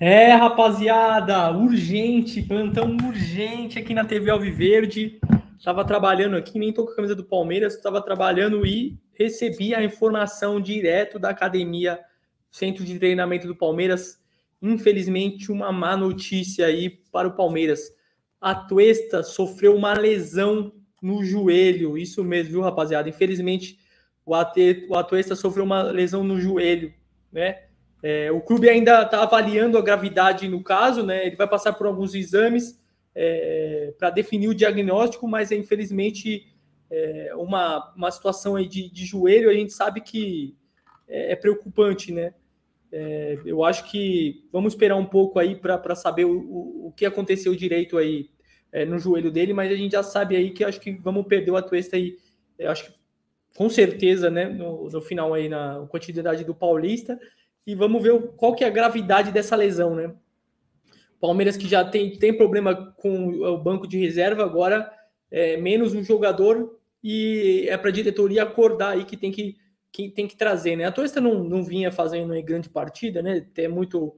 Rapaziada, urgente, plantão urgente aqui na TV Alviverde. Estava trabalhando aqui, nem tô com a camisa do Palmeiras, estava trabalhando e recebi a informação direto da academia, centro de treinamento do Palmeiras. Infelizmente, uma má notícia aí para o Palmeiras. A Atuesta sofreu uma lesão no joelho, isso mesmo, viu, rapaziada? Infelizmente, o Atuesta sofreu uma lesão no joelho, né? O clube ainda está avaliando a gravidade no caso, né? Ele vai passar por alguns exames para definir o diagnóstico, mas infelizmente uma situação aí de joelho, a gente sabe que é preocupante, né? Eu acho que vamos esperar um pouco aí para saber o que aconteceu direito aí no joelho dele, mas a gente já sabe aí que acho que vamos perder o Atuesta aí, acho que com certeza, né? No final aí na continuidade do Paulista. E vamos ver qual que é a gravidade dessa lesão, né? Palmeiras que já tem problema com o banco de reserva, agora menos um jogador e é para a diretoria acordar aí que tem que trazer, né? A Atuesta não vinha fazendo uma grande partida, né? Tem muito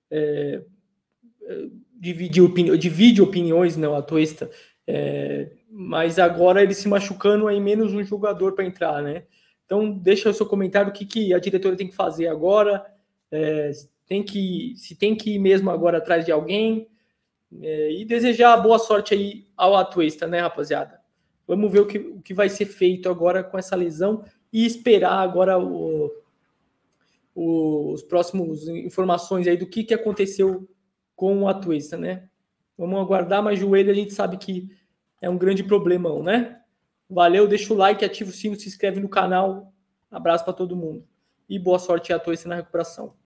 divide opiniões, não, a Atuesta, mas agora ele se machucando aí menos um jogador para entrar, né? Então deixa o seu comentário o que a diretoria tem que fazer agora. Se tem que ir mesmo agora atrás de alguém e desejar boa sorte aí ao Atuesta, né, rapaziada? Vamos ver o que vai ser feito agora com essa lesão e esperar agora os próximos informações aí do que aconteceu com o Atuesta, né? Vamos aguardar, mas joelho a gente sabe que é um grande problemão, né? Valeu, deixa o like, ativa o sino, se inscreve no canal. Abraço para todo mundo. E boa sorte à Atuesta na recuperação.